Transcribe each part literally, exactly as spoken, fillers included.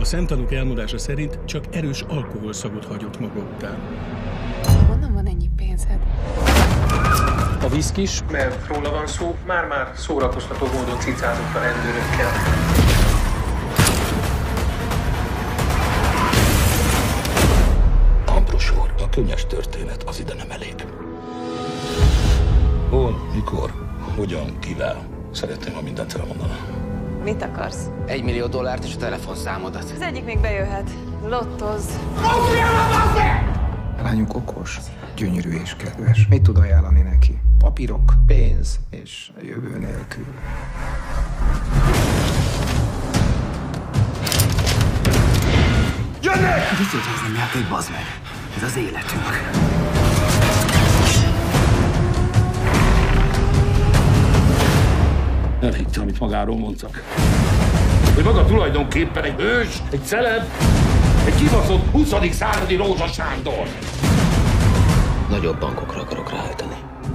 szemtanúk elmondása szerint csak erős alkoholszagot hagyott maga után. Honnan van ennyi pénzed? A viszkis, Mert róla van szó, már-már szórakoztató módon cicázott a rendőrökkel. Ambrus úr, a könnyes történet az ide nem elég. Hol, mikor, hogyan, kivel? Szeretném, ha mindent elmondaná. Mit akarsz? Egy millió dollárt és a telefonszámodat. Az egyik még bejöhet. Lottoz. A lányunk okos, gyönyörű és kedves. Mit tud ajánlani neki? Papírok, pénz és jövő nélkül. Jönnek! Biztos, hogy ez nem játék, bazd meg. Ez az életünk. Elhitte, amit magáról mondtak. Hogy maga tulajdonképpen egy hős, egy celeb, egy kibaszott huszadik századi Rózsa Sándor. Nagyobb bankokra akarok ráállítani.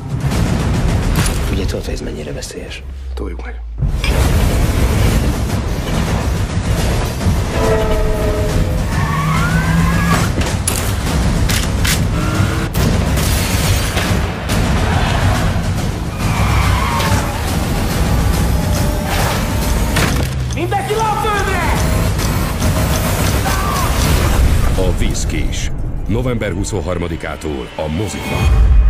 Ugye tudod, hogy ez mennyire veszélyes? Toljuk meg. Mindenki lapföldre! A Viszkis. november huszonharmadikától a moziban.